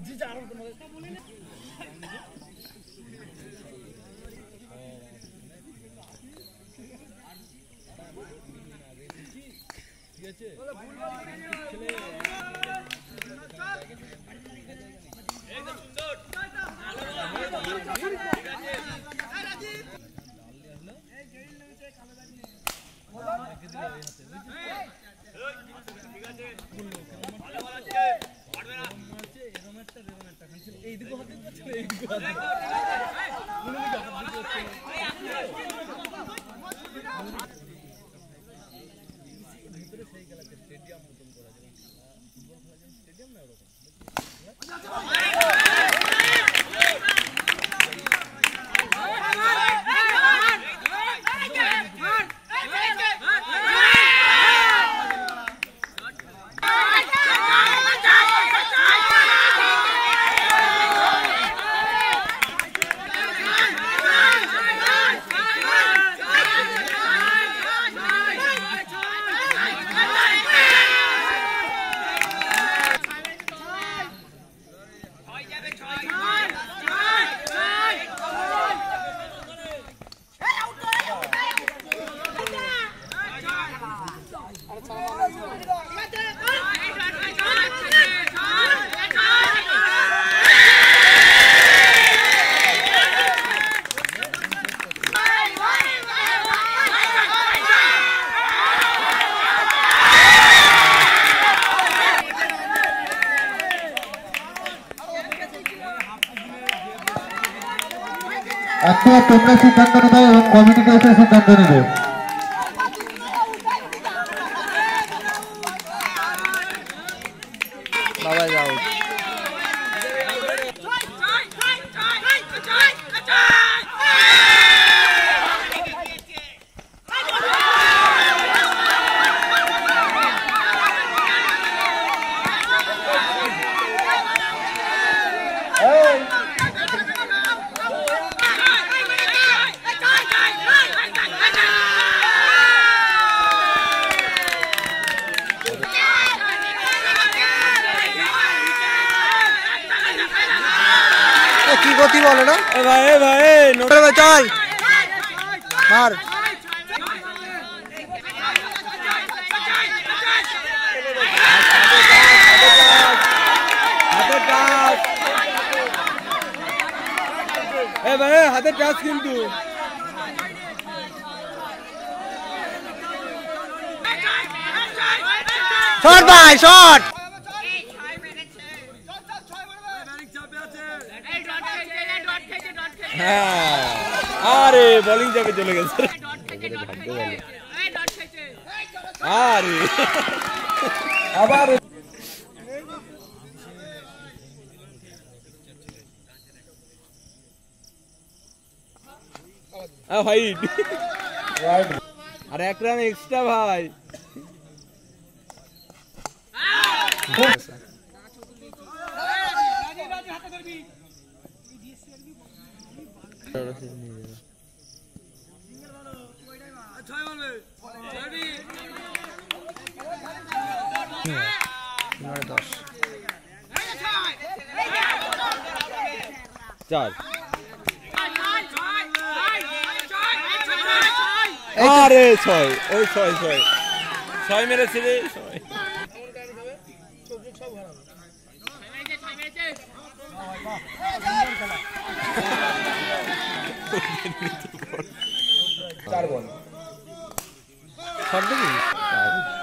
একটা তোমরা সিদ্ধান্ত নেবে এবং কমিটিকে এসে সিদ্ধান্ত নেবে। বাবা যাও। কি গতি বলে না ভাই ভাই নোটে চল মার হাতে টাচ ভাই হাতে টাচ কিন্তু শট ভাই শট আরে বোলিং যাবে চলে গেছে আরে আবার হাইট আরে এক রান এক্সট্রা ভাই চার আরে ছয় ওই ছয় ছয় ছয় মেরেছে রে ছয় চার বল